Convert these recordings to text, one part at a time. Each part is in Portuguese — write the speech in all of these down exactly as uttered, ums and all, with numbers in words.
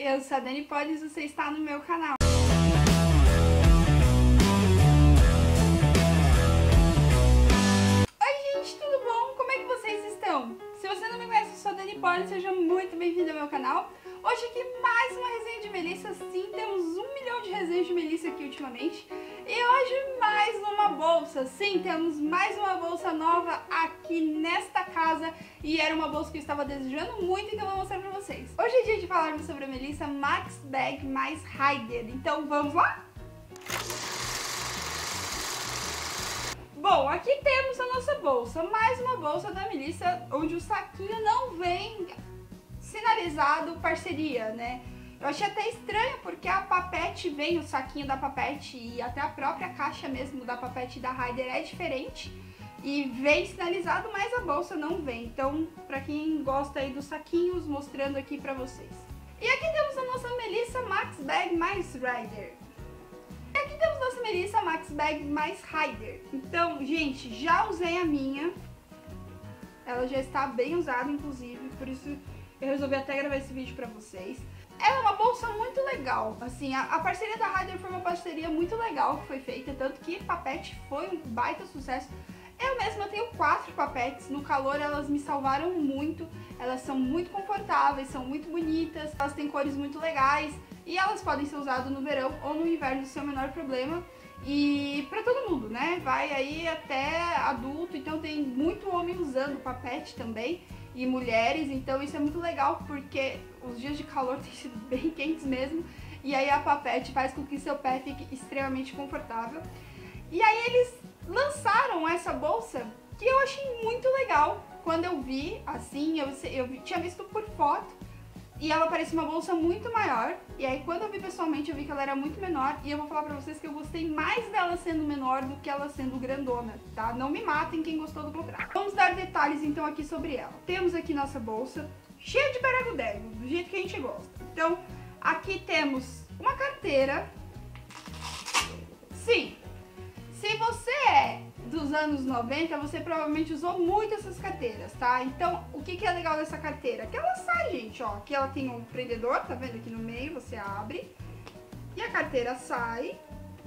eu sou a Dani Polis e você está no meu canal. Oi gente, tudo bom? Como é que vocês estão? Se você não me conhece, eu sou a Dani Polis, seja muito bem-vindo ao meu canal. Hoje aqui mais uma resenha de Melissa, sim, temos um milhão de resenhas de Melissa aqui ultimamente. E hoje mais uma bolsa, sim, temos mais uma bolsa nova aqui nesta casa. E era uma bolsa que eu estava desejando muito, então eu vou mostrar pra vocês. Hoje é dia de falarmos sobre a Melissa Max Bag mais Rider, então vamos lá? Bom, aqui temos a nossa bolsa, mais uma bolsa da Melissa, onde o saquinho não vem sinalizado parceria, né? Eu achei até estranho porque a Papete vem, o saquinho da Papete e até a própria caixa mesmo da Papete e da Rider é diferente e vem sinalizado, mas a bolsa não vem. Então, pra quem gosta aí dos saquinhos, mostrando aqui pra vocês. E aqui temos a nossa Melissa Max Bag mais Rider. E aqui temos a nossa Melissa Max Bag mais Rider. Então, gente, já usei a minha. Ela já está bem usada, inclusive, por isso eu resolvi até gravar esse vídeo pra vocês. Ela é uma bolsa muito legal, assim, a, a parceria da Rider foi uma parceria muito legal que foi feita, tanto que Papete foi um baita sucesso. Eu mesma tenho quatro Papetes, no calor elas me salvaram muito, elas são muito confortáveis, são muito bonitas, elas têm cores muito legais e elas podem ser usadas no verão ou no inverno sem o menor problema. E pra todo mundo, né? Vai aí até adulto, então tem muito homem usando Papete também e mulheres, então isso é muito legal porque os dias de calor têm sido bem quentes mesmo e aí a Papete faz com que seu pé fique extremamente confortável. E aí eles lançaram essa bolsa que eu achei muito legal. Quando eu vi, assim, eu, eu tinha visto por foto e ela parecia uma bolsa muito maior. E aí quando eu vi pessoalmente eu vi que ela era muito menor. E eu vou falar pra vocês que eu gostei mais dela sendo menor do que ela sendo grandona, tá? Não me matem quem gostou do contrário. Vamos dar detalhes então aqui sobre ela. Temos aqui nossa bolsa cheia de baragodego, do jeito que a gente gosta. Então aqui temos uma carteira. Sim, se você é dos anos noventa, você provavelmente usou muito essas carteiras, tá? Então, o que que é legal dessa carteira? Que ela sai, gente, ó. Aqui ela tem um prendedor, tá vendo aqui no meio? Você abre e a carteira sai.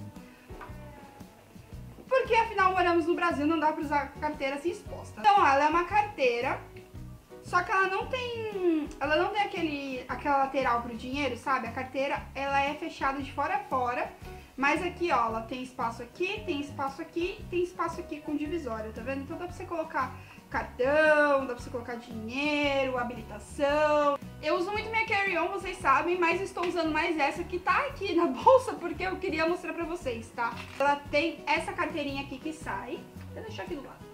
Porque, afinal, moramos no Brasil, não dá pra usar a carteira assim exposta. Então, ó, ela é uma carteira, só que ela não tem, ela não tem aquele, aquela lateral pro dinheiro, sabe? A carteira, ela é fechada de fora a fora. Mas aqui, ó, ela tem espaço aqui, tem espaço aqui, tem espaço aqui com divisória, tá vendo? Então dá pra você colocar cartão, dá pra você colocar dinheiro, habilitação. Eu uso muito minha carry-on, vocês sabem, mas estou usando mais essa que tá aqui na bolsa porque eu queria mostrar pra vocês, tá? Ela tem essa carteirinha aqui que sai, vou deixar aqui do lado.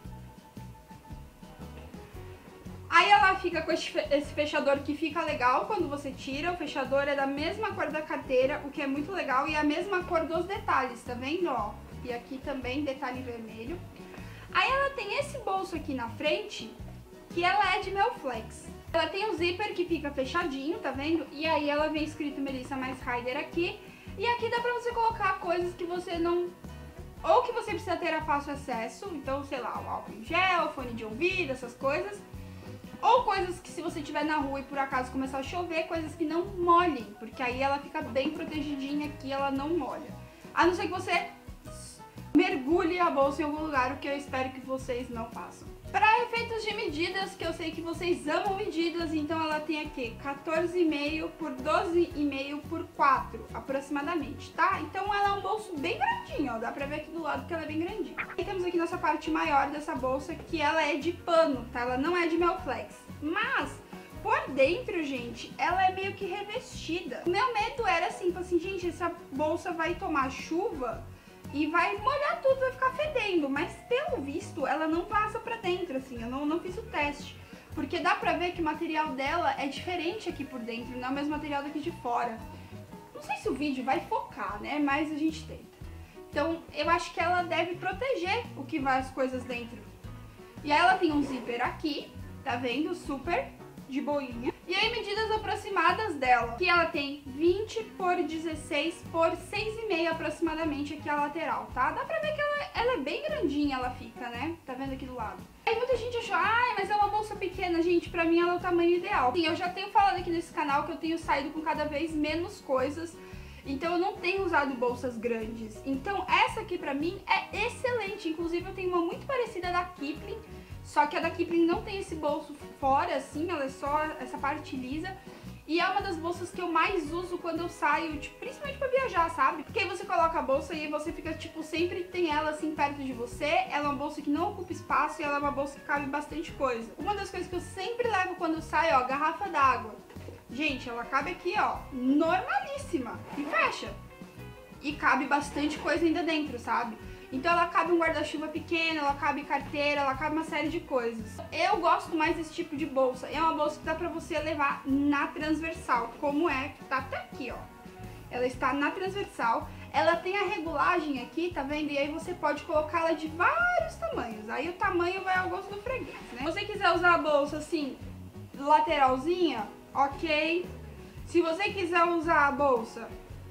Aí ela fica com esse fechador que fica legal quando você tira. O fechador é da mesma cor da carteira, o que é muito legal. E a mesma cor dos detalhes, tá vendo? Ó, e aqui também detalhe vermelho. Aí ela tem esse bolso aqui na frente, que ela é de Melflex. Ela tem um zíper que fica fechadinho, tá vendo? E aí ela vem escrito Melissa mais Rider aqui. E aqui dá pra você colocar coisas que você não... Ou que você precisa ter a fácil acesso. Então, sei lá, o álcool em gel, fone de ouvido, essas coisas. Ou coisas que se você estiver na rua e por acaso começar a chover, coisas que não molhem, porque aí ela fica bem protegidinha aqui, ela não molha. A não ser que você mergulhe a bolsa em algum lugar, o que eu espero que vocês não façam. Para efeitos de medidas, que eu sei que vocês amam medidas, então ela tem aqui quatorze e meio por doze e meio por quatro, aproximadamente, tá? Então ela é um bolso bem grandinho, ó, dá pra ver aqui do lado que ela é bem grandinha. E temos aqui nossa parte maior dessa bolsa, que ela é de pano, tá? Ela não é de Melflex, mas por dentro, gente, ela é meio que revestida. O meu medo era assim, assim, gente, essa bolsa vai tomar chuva e vai molhar tudo, vai ficar fedendo, mas pelo visto ela não passa pra dentro, assim, eu não, não fiz o teste. Porque dá pra ver que o material dela é diferente aqui por dentro, não é o mesmo material daqui de fora. Não sei se o vídeo vai focar, né, mas a gente tenta. Então eu acho que ela deve proteger o que vai as coisas dentro. E aí ela tem um zíper aqui, tá vendo? Super de boinha. E aí medidas aproximadas dela, que ela tem vinte por dezesseis por seis e meio aproximadamente aqui a lateral, tá? Dá pra ver que ela, ela é bem grandinha, ela fica, né? Tá vendo aqui do lado? Aí muita gente achou, ai, mas é uma bolsa pequena. Gente, pra mim ela é o tamanho ideal. Sim, eu já tenho falado aqui nesse canal que eu tenho saído com cada vez menos coisas. Então eu não tenho usado bolsas grandes. Então essa aqui pra mim é excelente. Inclusive eu tenho uma muito parecida da Kipling. Só que a da Kipling não tem esse bolso fora, assim, ela é só essa parte lisa. E é uma das bolsas que eu mais uso quando eu saio, tipo, principalmente pra viajar, sabe? Porque aí você coloca a bolsa e aí você fica, tipo, sempre tem ela assim perto de você. Ela é uma bolsa que não ocupa espaço e ela é uma bolsa que cabe bastante coisa. Uma das coisas que eu sempre levo quando eu saio, ó, garrafa d'água. Gente, ela cabe aqui, ó, normalíssima. E fecha. E cabe bastante coisa ainda dentro, sabe? Então ela cabe um guarda-chuva pequeno, ela cabe carteira, ela cabe uma série de coisas. Eu gosto mais desse tipo de bolsa. É uma bolsa que dá pra você levar na transversal, como é, que tá até aqui, ó. Ela está na transversal. Ela tem a regulagem aqui, tá vendo? E aí você pode colocá-la de vários tamanhos. Aí o tamanho vai ao gosto do freguês, né? Se você quiser usar a bolsa assim, lateralzinha, ok. Se você quiser usar a bolsa...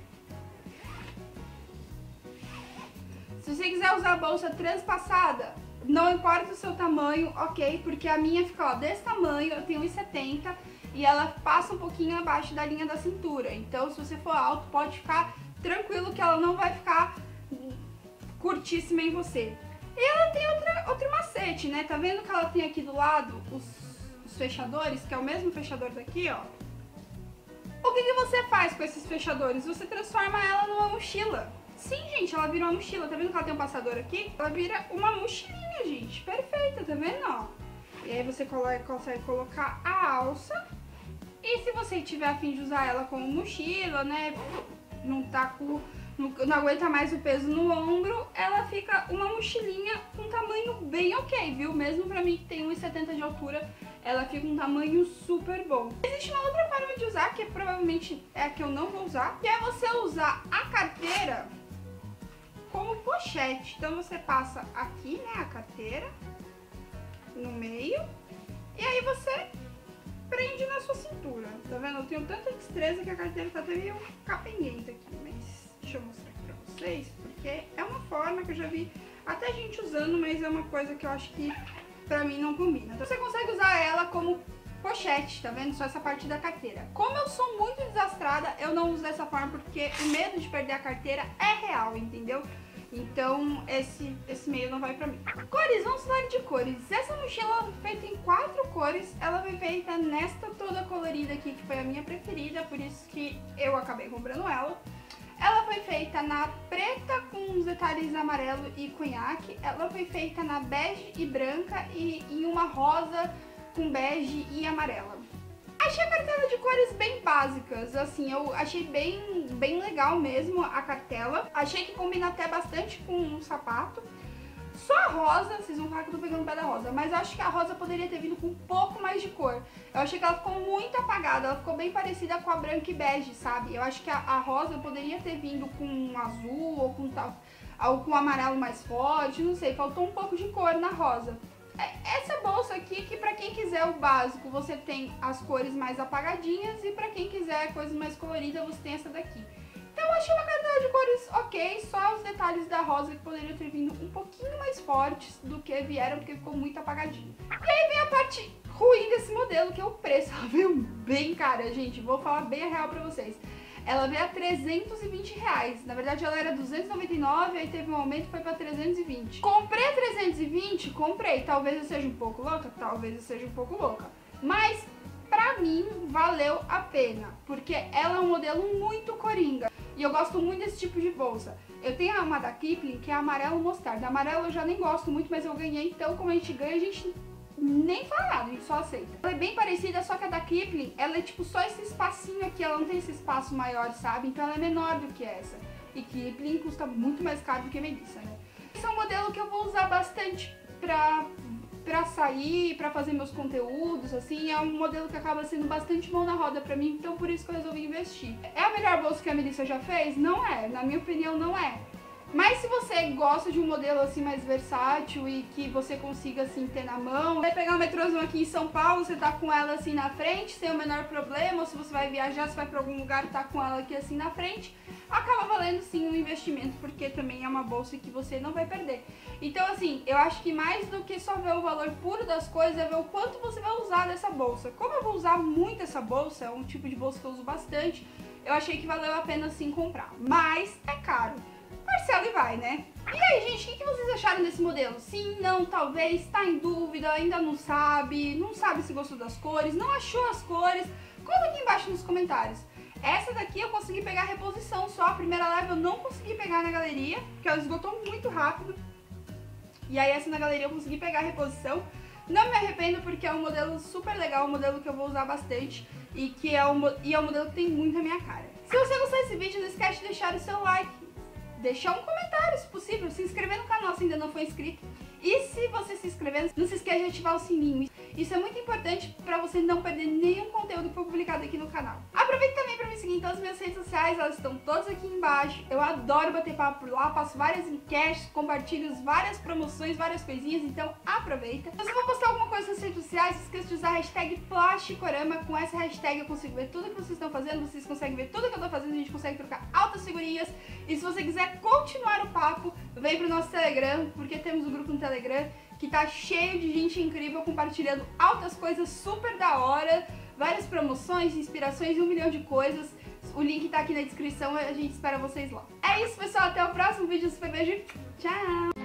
Se você quiser usar a bolsa transpassada, não importa o seu tamanho, ok? Porque a minha fica, ó, desse tamanho, eu tenho um e setenta e ela passa um pouquinho abaixo da linha da cintura. Então, se você for alto, pode ficar tranquilo que ela não vai ficar curtíssima em você. E ela tem outra, outro macete, né? Tá vendo que ela tem aqui do lado os, os fechadores, que é o mesmo fechador daqui, ó? O que, que você faz com esses fechadores? Você transforma ela numa mochila. Sim, gente, ela vira uma mochila. Tá vendo que ela tem um passador aqui? Ela vira uma mochilinha, gente. Perfeita, tá vendo, ó? E aí você consegue colocar a alça. E se você tiver a fim de usar ela como mochila, né? Não tá com... Não, não aguenta mais o peso no ombro, ela fica uma mochilinha com um tamanho bem ok, viu? Mesmo pra mim que tem um e setenta de altura, ela fica um tamanho super bom. Existe uma outra forma de usar, que provavelmente é a que eu não vou usar, que é você usar a carteira como pochete. Então você passa aqui, né, a carteira, no meio, e aí você prende na sua cintura. Tá vendo? Eu tenho tanta destreza que a carteira tá até meio capenguenta aqui, mas deixa eu mostrar aqui pra vocês, porque é uma forma que eu já vi até gente usando, mas é uma coisa que eu acho que pra mim não combina. Então você consegue usar ela como pochete, tá vendo? Só essa parte da carteira. Como eu sou muito desastrada, eu não uso dessa forma porque o medo de perder a carteira é real, entendeu? Então esse, esse meio não vai pra mim. Cores, vamos falar de cores. Essa mochila foi feita em quatro cores. Ela foi feita nesta toda colorida aqui, que foi a minha preferida, por isso que eu acabei comprando ela. Ela foi feita na preta com uns detalhes amarelo e conhaque. Ela foi feita na bege e branca e em uma rosa com bege e amarela. Achei a cartela de cores bem básicas, assim, eu achei bem, bem legal mesmo a cartela. Achei que combina até bastante com um sapato. Só a rosa, vocês vão falar que eu tô pegando o pé da rosa, mas eu acho que a rosa poderia ter vindo com um pouco mais de cor. Eu achei que ela ficou muito apagada, ela ficou bem parecida com a branca e bege, sabe? Eu acho que a, a rosa poderia ter vindo com um azul ou com, tal, ou com um amarelo mais forte, não sei, faltou um pouco de cor na rosa. Essa bolsa aqui, que pra quem quiser o básico, você tem as cores mais apagadinhas, e pra quem quiser coisas mais coloridas, você tem essa daqui. Então eu achei uma cartela de cores ok, só os detalhes da rosa que poderiam ter vindo um pouquinho mais fortes do que vieram, porque ficou muito apagadinho. E aí vem a parte ruim desse modelo, que é o preço. Ela veio bem cara, gente, vou falar bem a real pra vocês. Ela veio a trezentos e vinte reais. Na verdade, ela era duzentos e noventa e nove, aí teve um aumento e foi pra trezentos e vinte. Comprei a trezentos e vinte? Comprei. Talvez eu seja um pouco louca? Talvez eu seja um pouco louca. Mas, pra mim, valeu a pena. Porque ela é um modelo muito coringa. E eu gosto muito desse tipo de bolsa. Eu tenho uma da Kipling, que é amarelo mostarda. Amarelo eu já nem gosto muito, mas eu ganhei. Então, como a gente ganha, a gente... nem fala nada, a gente só aceita. Ela é bem parecida, só que a da Kipling, ela é tipo só esse espacinho aqui, ela não tem esse espaço maior, sabe? Então ela é menor do que essa. E Kipling custa muito mais caro do que Melissa, né? Esse é um modelo que eu vou usar bastante pra, pra sair, pra fazer meus conteúdos, assim. É um modelo que acaba sendo bastante mão na roda pra mim, então por isso que eu resolvi investir. É a melhor bolsa que a Melissa já fez? Não é, na minha opinião não é. Mas se você gosta de um modelo assim mais versátil e que você consiga assim ter na mão, vai pegar o metrôzão aqui em São Paulo, você tá com ela assim na frente, sem o menor problema, ou se você vai viajar, se vai pra algum lugar, tá com ela aqui assim na frente, acaba valendo sim um investimento, porque também é uma bolsa que você não vai perder. Então assim, eu acho que mais do que só ver o valor puro das coisas, é ver o quanto você vai usar dessa bolsa. Como eu vou usar muito essa bolsa, é um tipo de bolsa que eu uso bastante, eu achei que valeu a pena sim comprar. Mas é caro. Parcela e vai, né? E aí, gente, o que vocês acharam desse modelo? Sim, não, talvez, tá em dúvida, ainda não sabe, não sabe se gostou das cores, não achou as cores? Conta aqui embaixo nos comentários. Essa daqui eu consegui pegar a reposição só, a primeira leve eu não consegui pegar na galeria, porque ela esgotou muito rápido. E aí essa na galeria eu consegui pegar a reposição. Não me arrependo porque é um modelo super legal, um modelo que eu vou usar bastante e que é um, e é um modelo que tem muito a minha cara. Se você gostou desse vídeo, não esquece de deixar o seu like, deixar um comentário se possível, se inscrever no canal se ainda não for inscrito. E se você se inscrever, não se esqueça de ativar o sininho. Isso é muito importante para você não perder nenhum conteúdo que for publicado aqui no canal. Aproveita também para me seguir em todas as minhas redes sociais, elas estão todas aqui embaixo. Eu adoro bater papo por lá, faço várias enquetes, compartilho várias promoções, várias coisinhas, então aproveita. Se você for postar alguma coisa nas redes sociais, não esqueça de usar a hashtag Plasticorama. Com essa hashtag eu consigo ver tudo que vocês estão fazendo, vocês conseguem ver tudo que eu tô fazendo, a gente consegue trocar altas figurinhas. E se você quiser continuar o papo, vem pro nosso Telegram, porque temos um grupo no Telegram que tá cheio de gente incrível compartilhando altas coisas super da hora, várias promoções, inspirações e um milhão de coisas. O link tá aqui na descrição, a gente espera vocês lá. É isso, pessoal, até o próximo vídeo, super beijo, tchau!